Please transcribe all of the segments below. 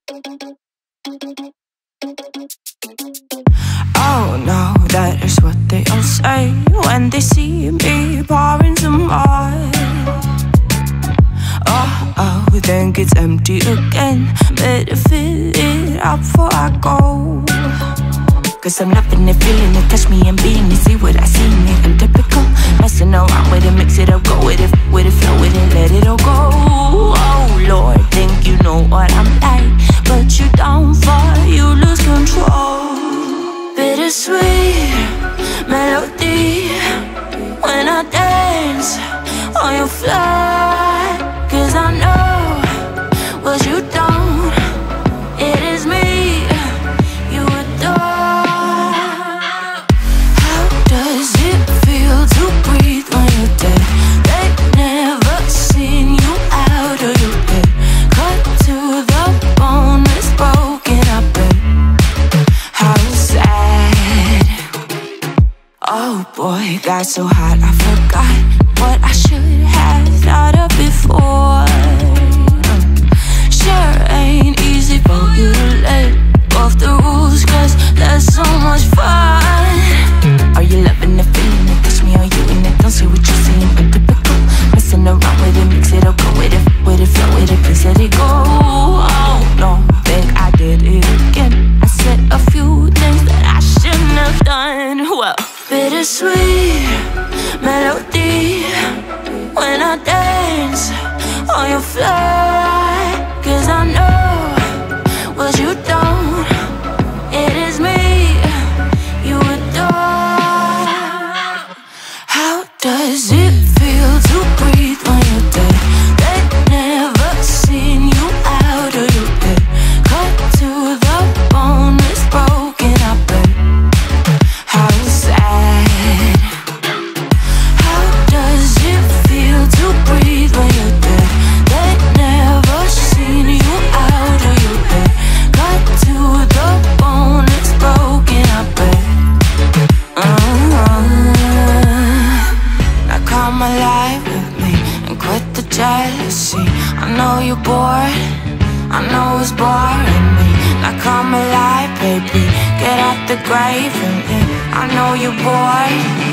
Oh no, that is what they all say when they see me pouring some more. Oh, think it's empty again. Better fill it up before I go. Cause I'm loving it, feeling it, touch me and being it. See what I see in it, I'm typical. Messing around with it, mix it up, go with it, flow with it, let it all go. Oh Lord, think you know what I'm like, but you don't fall, you lose control. Bittersweet melody when I dance on your fly. Cause I know what you don't, it is me you adore. How does it feel to breathe when you're dead? They never seen you out of your head. Cut to the bone, it's broken, I bet. How sad. Oh boy, got so hot I forgot what I should have thought of before. Sure ain't easy for you to let go of the rules, cause that's so much fun. Are you loving the feeling it? Touch me, are you in it? Don't see what you're seeing, but typical. Messing around with it, mix it up, go with it, flow with it, please let it go. Oh no, think I did it again. I said a few things that I shouldn't have done. Well, bittersweet melody when I dance on your fly. Cause I know what you don't, it is me you adore. How does it feel to breathe when you're dead? They never seen you out of your head. Cut to the bone, it's broken, I bet. How sad. How does it feel to breathe when you're dead? They never seen you out of your head. Cut to the bone, it's broken, I bet. Now come alive with me and quit the jealousy. I know you're bored, I know it's boring me. Now come alive, baby, get out the grave and live. I know you're bored.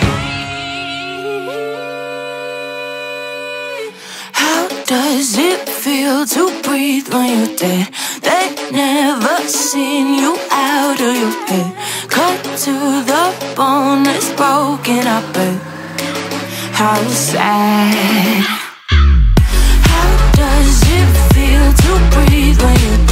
How does it feel to breathe when you're dead? They never seen you out of your head. Cut to the bone, it's broken, I bet. How sad. How does it feel to breathe when you're dead?